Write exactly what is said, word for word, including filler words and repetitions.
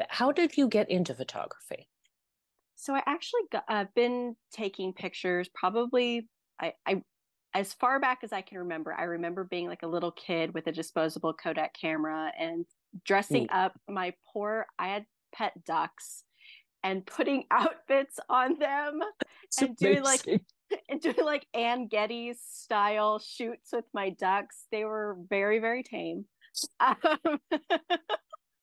How did you get into photography? So I actually got, I've been taking pictures probably I, I as far back as I can remember. I remember being like a little kid with a disposable Kodak camera and dressing Neat. up my poor I had pet ducks and putting outfits on them It's and doing like amazing. and doing like Ann Getty's style shoots with my ducks. They were very, very tame. Um,